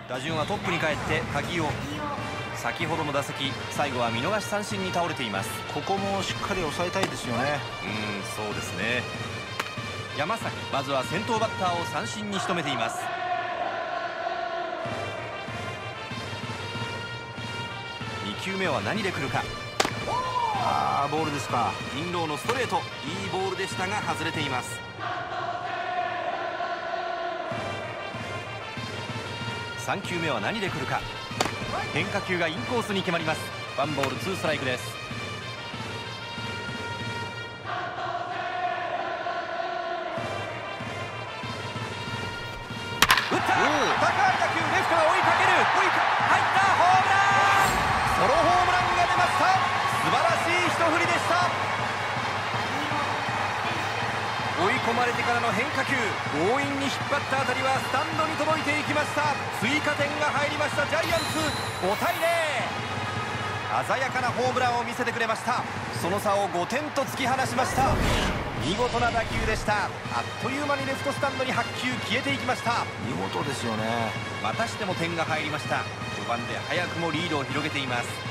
打順はトップに帰って鍵尾。先ほどの打席、最後は見逃し三振に倒れています。 ここもしっかり抑えたいですよね。 そうですね。山崎、まずは先頭バッターを三振に仕留めています。2球目は何で来るか。 ボールですか。 インローのストレート、いいボールでしたが外れています。3球目は何で来るか。変化球がインコースに決まります。ワンボールツーストライクです。打った、高い打球、レフトが追いかける。入ったホームラン。ソロホームランが出ました。素晴らしい一振りでした。追い込まれてからの変化球、強引に引っ張った当たりはスタンドに届いていきました。追加点が入りました。ジャイアンツ5対0。鮮やかなホームランを見せてくれました。その差を5点と突き放しました。見事な打球でした。あっという間にレフトスタンドに8球消えていきました。 見事ですよね。 またしても点が入りました。序盤で早くもリードを広げています。